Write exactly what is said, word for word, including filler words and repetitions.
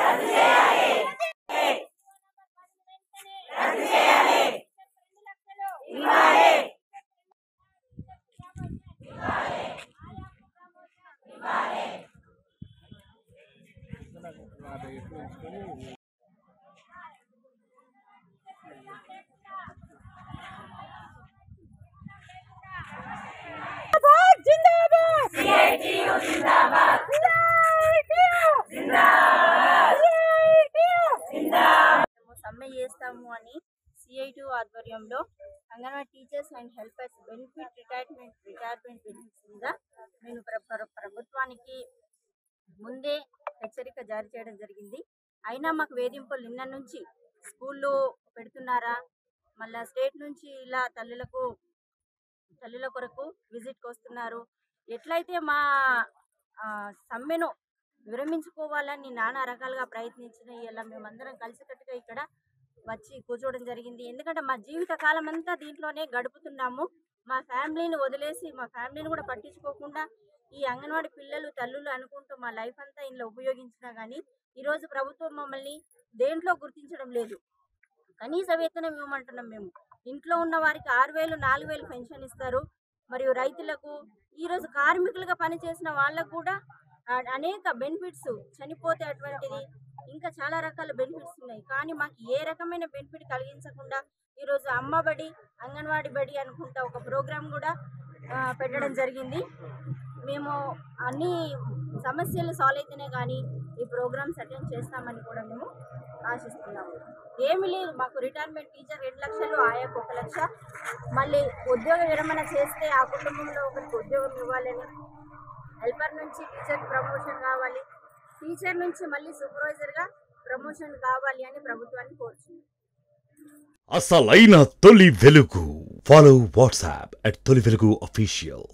సమ్మె చేస్తాము అని సిఐటి ఆధ్వర్యంలో anganwadi teachers and helpers benefit retirement retirement benefits మీద నేను ప్రభుత్వానికి ముందే హెచ్చరిక జారీ చేయడం జరిగింది. అయినా మాకు వేధింపులు నిన్న నుంచి స్కూల్లో పెడుతున్నారా, మళ్ళీ స్టేట్ నుంచి ఇలా తల్లులకు తల్లుల కొరకు విజిట్కి వస్తున్నారు. ఎట్లయితే మా సమ్మెను విరమించుకోవాలని నానా రకాలుగా ప్రయత్నించిన ఇలా మేమందరం కలిసికట్టుగా ఇక్కడ వచ్చి కూర్చోవడం జరిగింది. ఎందుకంటే మా జీవిత కాలం అంతా దీంట్లోనే గడుపుతున్నాము. మా ఫ్యామిలీని వదిలేసి మా ఫ్యామిలీని కూడా పట్టించుకోకుండా ఈ అంగన్వాడీ పిల్లలు తల్లులు అనుకుంటూ మా లైఫ్ అంతా ఇంట్లో ఉపయోగించినా కానీ ఈరోజు ప్రభుత్వం మమ్మల్ని దేంట్లో గుర్తించడం లేదు. కనీస వేతనం ఇవ్వమంటున్నాం. మేము ఇంట్లో ఉన్న వారికి ఆరు వేలు నాలుగు వేలు పెన్షన్ ఇస్తారు. మరియు రైతులకు ఈరోజు కార్మికులుగా పనిచేసిన వాళ్ళకు కూడా అనేక బెనిఫిట్స్, చనిపోతే అటువంటిది ఇంకా చాలా రకాల బెనిఫిట్స్ ఉన్నాయి. కానీ మాకు ఏ రకమైన బెనిఫిట్ కలిగించకుండా ఈరోజు అమ్మబడి అంగన్వాడీ బడి అనుకుంటా ఒక ప్రోగ్రాం కూడా పెట్టడం జరిగింది. మేము అన్ని సమస్యలు సాల్వ్ అయితేనే కానీ ఈ ప్రోగ్రామ్స్ అటెండ్ చేస్తామని కూడా మేము ఆశిస్తున్నాము. ఏమీ లేదు, మాకు రిటైర్మెంట్ టీచర్ రెండు లక్షలు, ఆయాకు ఒక లక్ష, మళ్ళీ ఉద్యోగ విరమణ చేస్తే ఆ కుటుంబంలో ఒకరికి ఉద్యోగం ఇవ్వాలని, హెల్పర్ నుంచి టీచర్ ప్రమోషన్ కావాలి, టీచర్ నుంచి మళ్ళీ సూపర్వైజర్గా ప్రమోషన్ కావాలి అని ప్రభుత్వాన్ని కోరుచున్నాం. అసలైన తొలి వెలుగు. ఫాలో వాట్సాప్ అట్ తొలి వెలుగు అఫీషియల్.